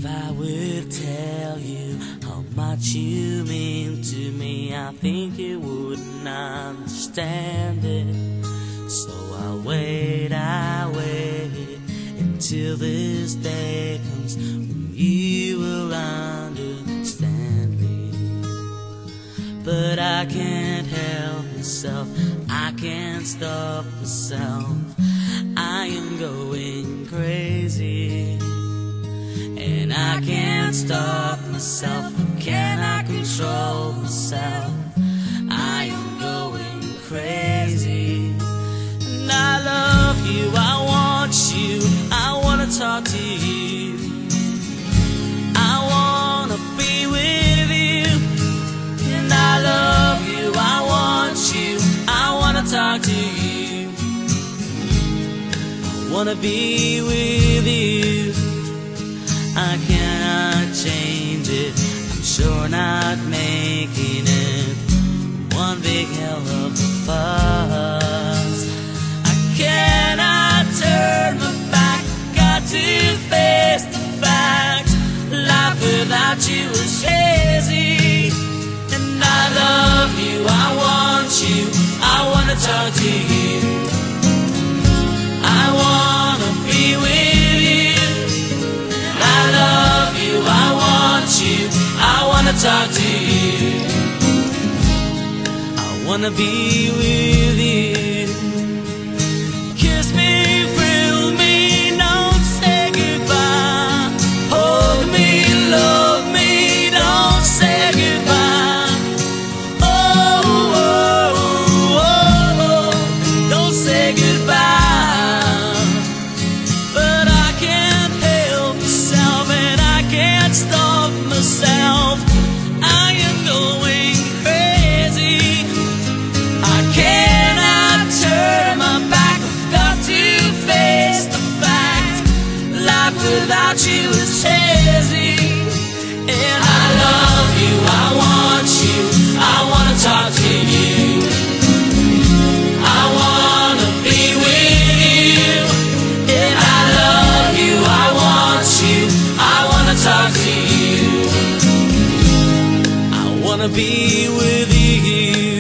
I would tell you how much you mean to me, I think you wouldn't understand it. So I wait until this day comes when you will understand me. But I can't help myself, I can't stop myself, I am going crazy. And I can't stop myself, can I control myself? I am going crazy. And I love you, I want you, I wanna talk to you, I wanna be with you. And I love you, I want you, I wanna talk to you, I wanna be with you. I cannot change it, I'm sure not making it one big hell of a fuss. I cannot turn my back, got to face the fact, life without you is hazy. And I love you, I want you, I wanna talk to you, I wanna be with you. I love you, I want you, I wanna talk to you, I wanna be with you. Kiss me, thrill me, don't say goodbye. Hold me, love me, don't say goodbye. Oh, oh, oh, oh, don't say goodbye. Stop myself, I am going crazy. I cannot turn my back, I've got to face the fact, life without you is hazy. And I love you, I want you, I wanna talk to you, I wanna be with you. And I love you, I want you, I wanna talk to you, I wanna be with you.